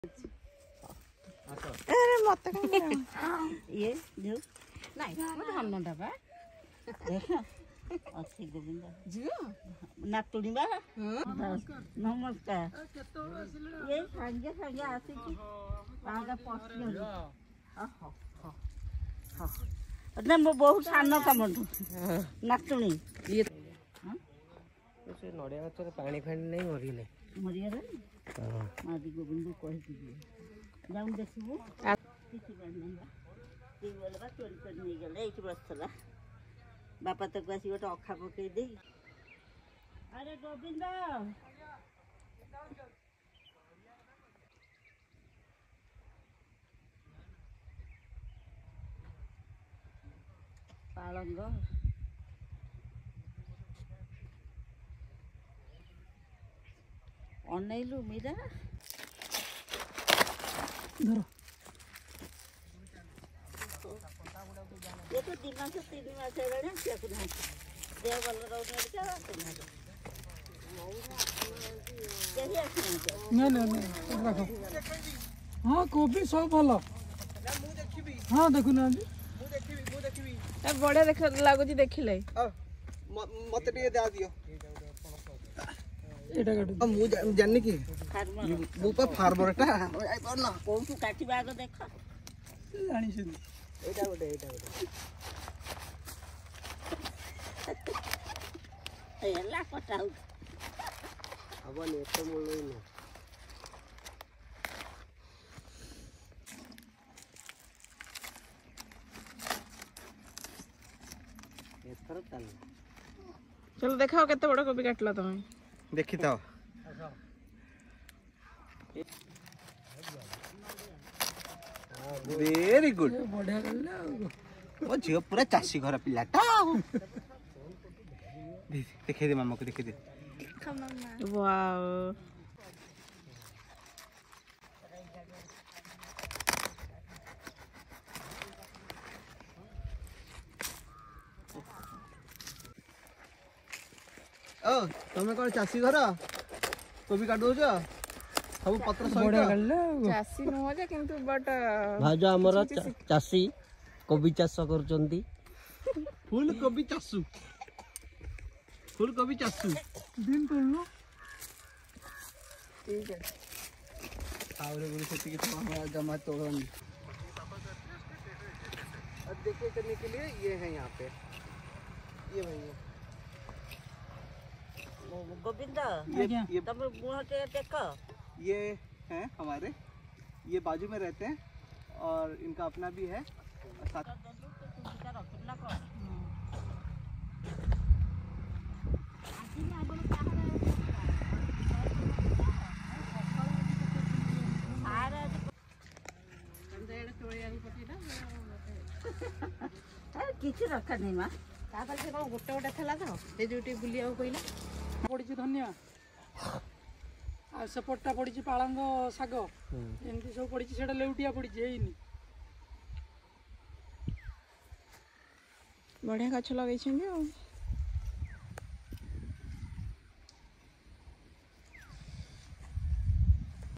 अरे मत ये जो नहीं धान दबा अच्छी गोविंद झियो नातुणी बा नमस्कार ये संगे संगे आसी तांगा पस्यो ना मो बहुत सान तमठू नातुणी ये से नड़िया गचर पानी फाणी नहीं मरिले मरिगले मादी गोविंद कहि जाऊँ देखबू किसी बार नहीं बा बोले बा चोरी कर नहीं गले एठी बसला बापा तक आसी गोटे अखा पकई दे अरे गोविंद पालंग अनैलु मीरा धरो ये तो दिमाग से 3 मास है रे क्या कुछ नहीं देह बल रहो नहीं क्या बात है नहीं नहीं रखो हाँ कोबी सब भल हाँ देखु ना बढ़िया देख लगुच देखिले मत टे दे दियो एटा काटू मु जाननी की फार्मर मु पा फार्मरटा आई पर ना कोठू काटी बाग देख जानी छी एटा गोटे एला कटाउ अब ने तो मोलो न एथर चल चलो देखाओ केते बड़ कोबी काटला तुम देखि तो वेरी गुड बढ़िया करले ओ झियो पूरा चासी घर पिलाटा देखे दे मामा को देखे दे वाओ ओ तमे कोन चासी घर कोबी काटो छ सब पत्र बढ़िया सहित करले चासी न हो जे किंतु बट भाजा हमर चासी कोबी चाष करचंती फुल कोबी चासु दिन तोड़लो ठीक है आवरे बोले सेती के हमारा जमा तोड़न अब देखिए करने के लिए ये है यहाँ पे ये भैया गोविंद ये तब मुंह के देखो ये हैं हमारे ये बाजू में रहते हैं और इनका अपना भी है और साथ किसी रखा नहीं माँ गोटे गोटे थला तो ये जोटी बुलिया कहला पड़ी धनिया आ सेपटा पड़ी पालंग शाग एमती सब पड़ी सेटा लेउटिया पड़ी हेनी बढ़िया गछ लगे